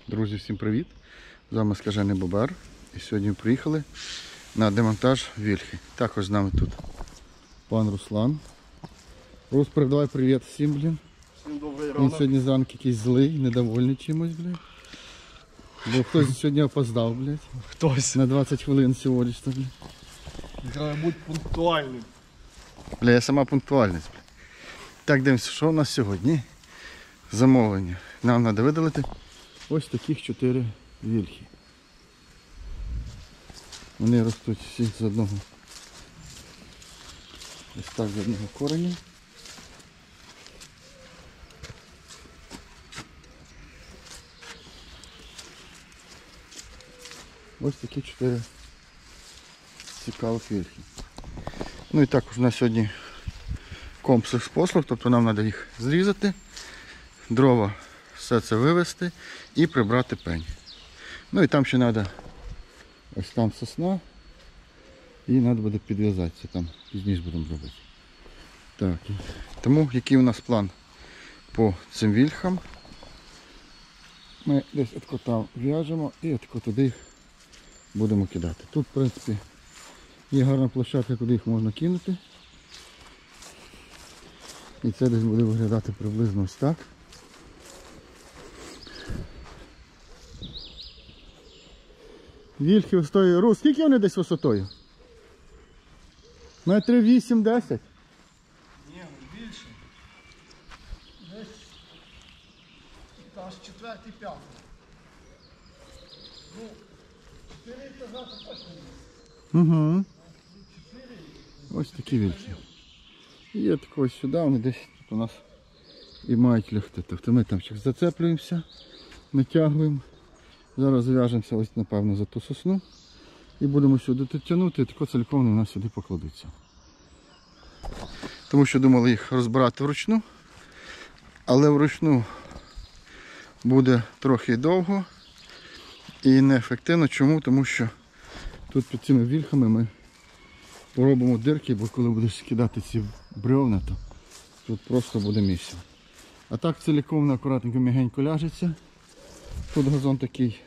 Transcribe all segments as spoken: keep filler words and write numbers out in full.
Друзі, всім привіт! З вами Скажений Бобер. І сьогодні ми приїхали на демонтаж вільхи. Також з нами тут пан Руслан. Рус, передавай привіт всім, блін. Всім добрий ранок. Він сьогодні зранку якийсь злий, недовольний чимось, блін. Бо хтось сьогодні опоздав, блядь. Хтось. На двадцять хвилин сьогоднішньо, блін. Треба бути пунктуальним. Бля, я сама пунктуальність, блін. Так, дивимося, що у нас сьогодні? Замовлення. Нам треба видалити ось таких чотири вільхи. Вони ростуть всі з одного. Ось так, з одного кореня. Ось такі чотири цікавих вільхи. Ну і також у нас сьогодні комплекс послуг, тобто нам треба їх зрізати, дрова, все це вивезти і прибрати пень. Ну і там ще треба, ось там сосна, і треба буде підв'язатися, там пізніше будемо робити. Так, тому який у нас план по цим вільхам? Ми десь отко там в'яжемо і отко туди їх будемо кидати. Тут, в принципі, є гарна площадка, куди їх можна кинути. І це десь буде виглядати приблизно ось так. Вільхи висотою. Рус, скільки вони десь висотою? Метрів вісім-десять? Ні, ну більше. Десь аж четвертий, п'ятий. Ну, чотири етажа це точно є. Угу. Ось такі вільхи. І є тако ось сюди, вони десь тут у нас і мають лягти. Тобто ми там зараз зацеплюємося, натягуємо. Зараз зв'яжемося ось, напевно, за ту сосну. І будемо сюди тягнути, і тако цілком вони у нас сюди покладуться. Тому що думали їх розбирати вручну. Але вручну буде трохи довго і неефективно. Чому? Тому що тут під цими вільхами ми поробимо дирки, бо коли будеш кидати ці бревна, то тут просто буде місце. А так цілком на акуратненько м'ягенько ляжеться. Тут газон такий,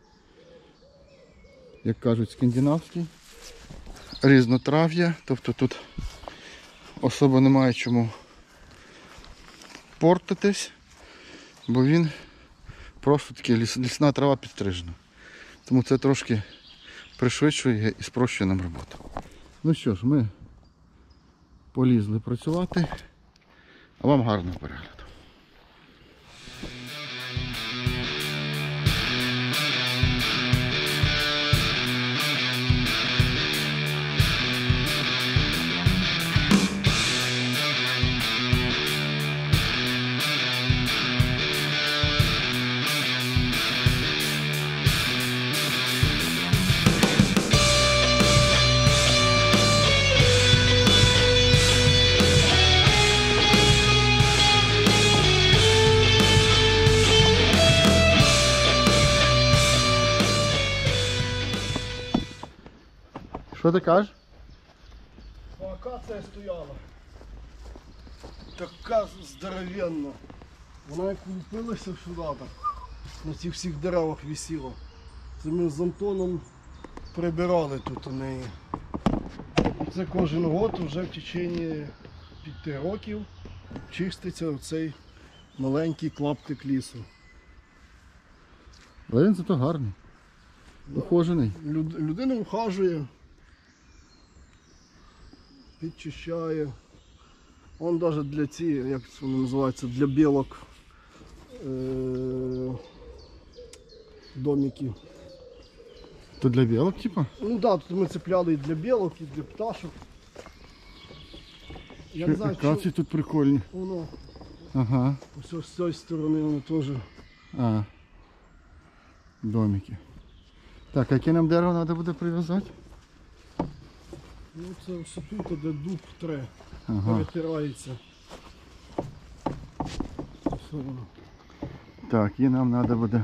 як кажуть, скандинавський. Різнотрав'я, тобто тут особо немає чому портитись, бо він просто такий ліс, лісна трава підстрижена. Тому це трошки пришвидшує і спрощує нам роботу. Ну що ж, ми полізли працювати, а вам гарного перегляду. Що ти кажеш? Акація стояла. Така здоровенна. Вона як лупилася сюди так. На цих всіх деревах висіла. Це ми з Антоном прибирали тут у неї. Це кожен год вже в течение п'яти років чиститься оцей маленький клаптик лісу. Але він зато гарний. Ухожений. Люд, людина ухажує, підчищає. Он навіть для ці, як це воно називається, для білок е- домики. То для білок, типа? Ну так, да, тут ми цепляли і для білок, і для пташок. Я не знаю, Акації що тут прикольні. воно, Ага. ось з цієї сторони воно теж. А. Домики. Так, а яке нам дерево треба буде прив'язати? Ну це все тут, де дуб тре, Ага. перетирається. Все воно. Так, і нам треба буде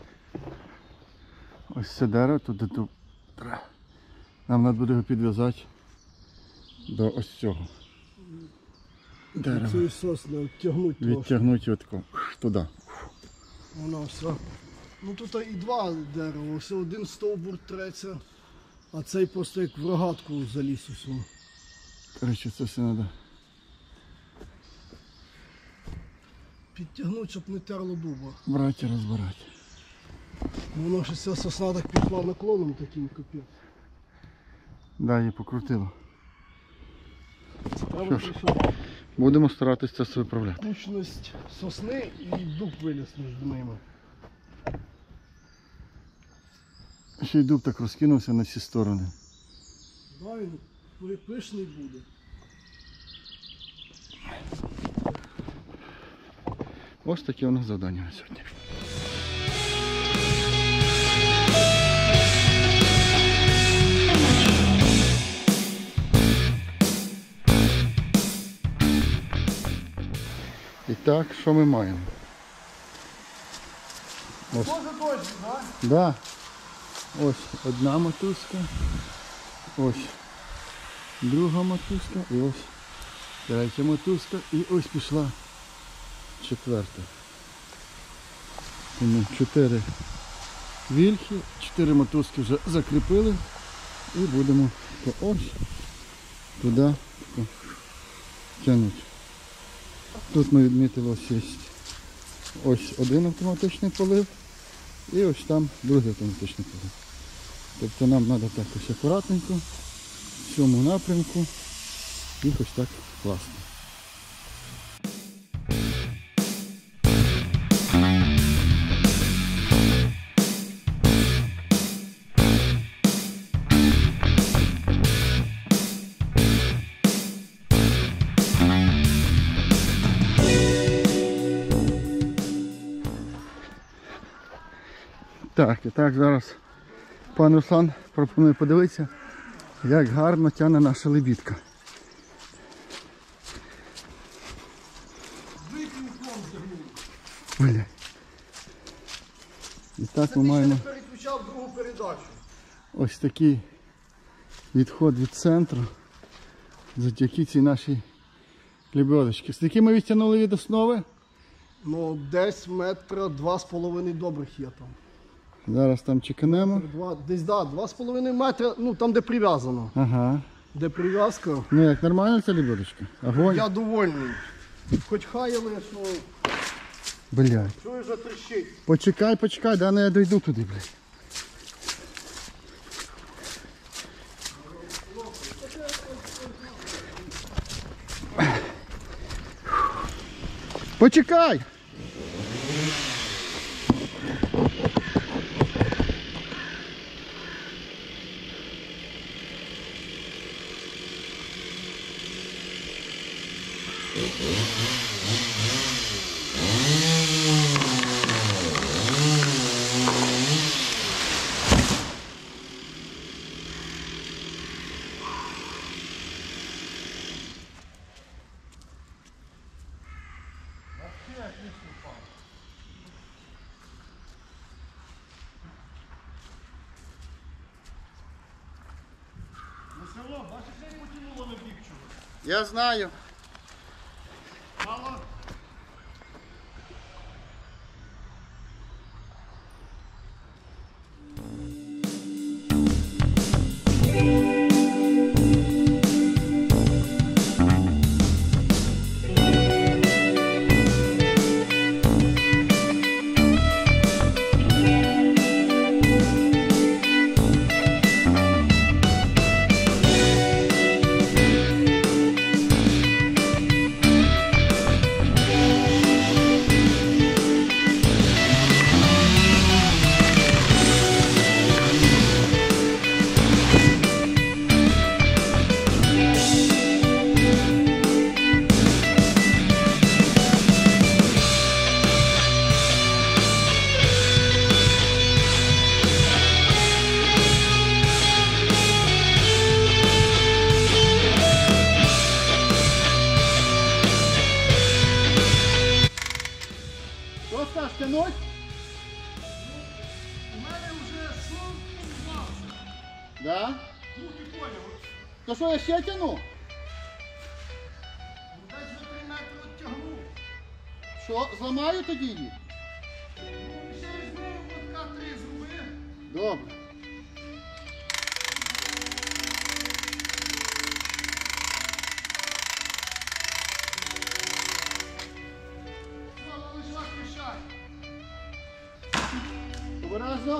ось це дерево, тут де тут. Нам треба буде його підв'язати до ось цього дерева. Цю сосну відтягнути трошки. Відтягнути його тако туди. Воно все Ну тут і два дерева, ось один стовбур треться, а цей просто як в рогатку заліз усю. Коротше, це все треба. Підтягнути, щоб не терло дуба. Брати і розбирати. Воно ж ця сосна так пішла наклоном таким капець. Да, її покрутило. Треба Що ж. прийшов. Будемо старатися це все виправляти. Кучність сосни і дуб виліз між ними. Ще й дуб так розкинувся на всі сторони. Да, він пишний буде. Ось таке у нас завдання на сьогодні. І так, що ми маємо? Ось. Може дощ, так? Да. Ось одна мотузка, ось друга мотузка і ось третя мотузка і ось пішла четверта. Тому чотири вільхи, чотири мотузки вже закріпили і будемо ось туди тягнути. Тут ми відмітили ось є ось один автоматичний полив. І ось там другий автоматичний полив. Тобто нам треба так ось акуратненько, в цьому напрямку, їх ось так класно. Так, і так зараз пан Руслан пропонує подивитися, як гарно тягне наша лебідка. Бля. І так ми маємо Переключав другу передачу. ось такий відход від центру завдяки цій нашій лебедочці. Скільки ми відтягнули від основи? Ну, десь метра два з половиною добрих є там. Зараз там чеканемо. Два, десь, да, два з половиною метра, ну там де прив'язано. Ага. Де прив'язка. Ну як, нормально ця лебедочка? Огонь? Я довольний. Хоч хаяли, що Блядь. чую, вже тріщить. Почекай, почекай, да, не я дойду туди, блядь. Почекай! Я знаю. Мало? Що Стас, тянуть? У мене вже шлунг зламався. Да? Ну ти поняв. То що, я ще тяну? Ну, десь вже три метри оттягнув. Що, зламаю тоді її? Ну, ще візьми, от Добре. Обережно.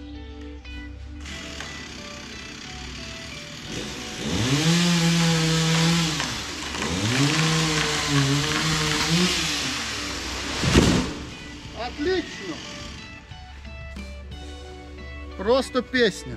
Отлично. Просто песня.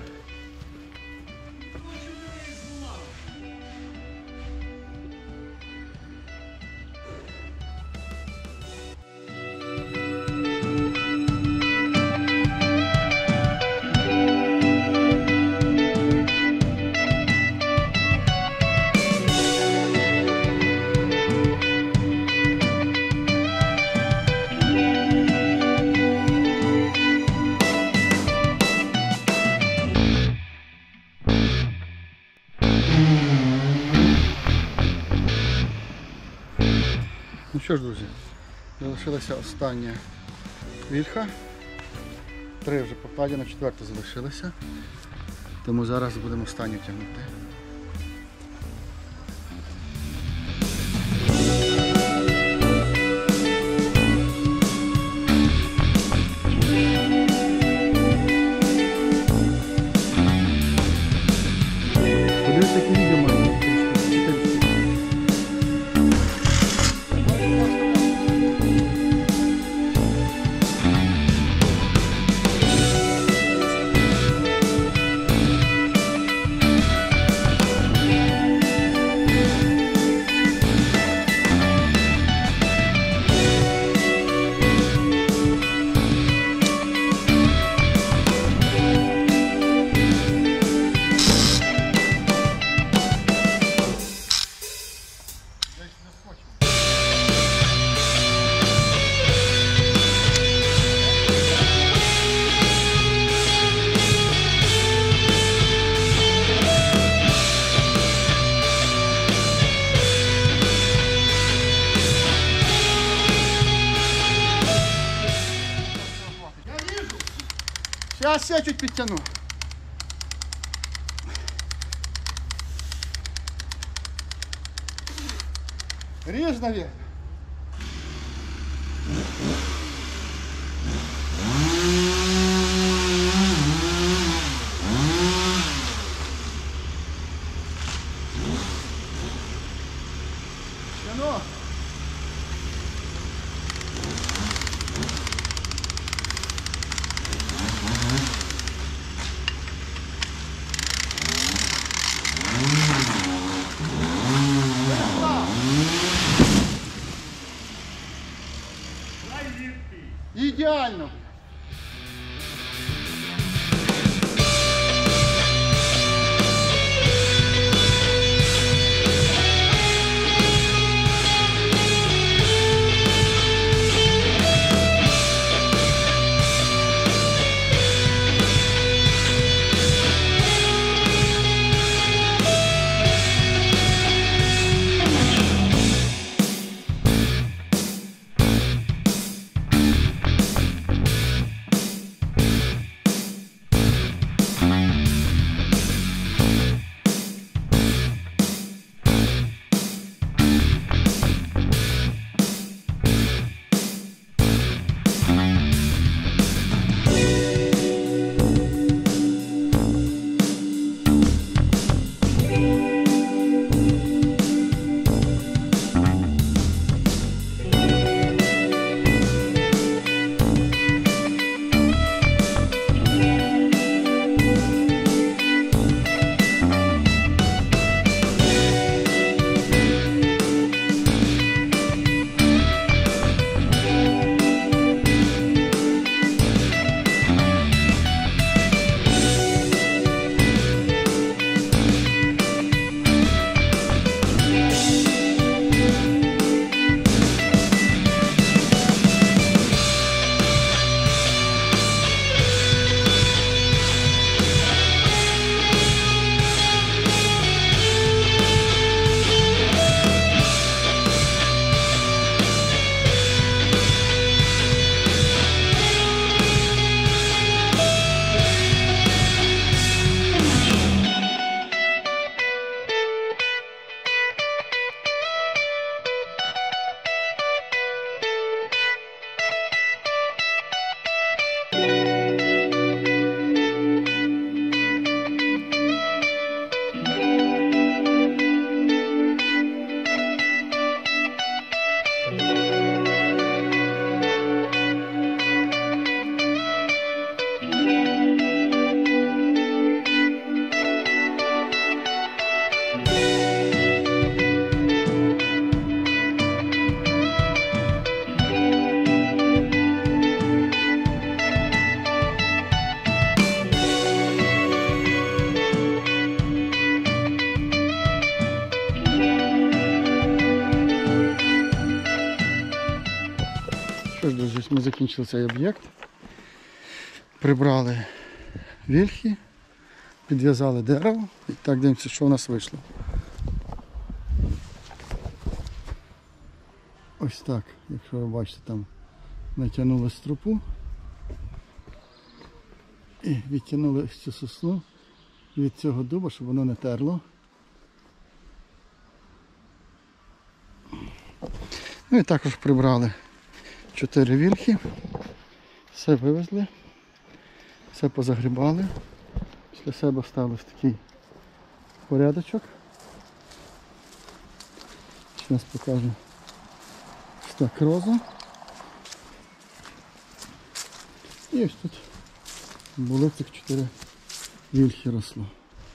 Ну що ж, друзі, залишилася остання вільха. Три вже покладено, четверта залишилася. Тому зараз будемо останню тягнути. Подивіться, які відео маю. Сейчас я чуть підтягну. Режь наверх. Тяну. Ідеально. що ж, друзі, ми закінчили цей об'єкт. Прибрали вільхи, підв'язали дерево. І так дивимося, що у нас вийшло. Ось так, якщо ви бачите, там натягнули струпу і відтягнули цю сосну від цього дуба, щоб воно не терло. Ну і також прибрали чотири вільхи, все вивезли, все позагрібали. Після себе ставили в такий порядочок. Зараз покажу. Ось так роза. І ось тут були цих чотири вільхи росло.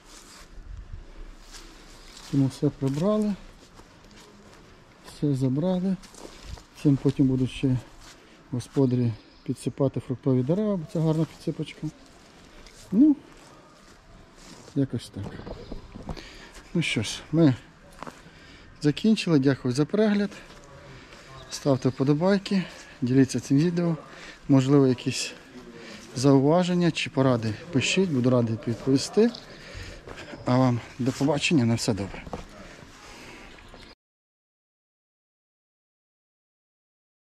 Тому все прибрали, все забрали. Цим потім будуть ще господарі підсипати фруктові дерева, бо це гарна підсипочка. Ну, якось так. Ну що ж, ми закінчили. Дякую за перегляд. Ставте вподобайки, діліться цим відео. Можливо, якісь зауваження чи поради пишіть, буду радий відповісти. А вам до побачення, на все добре.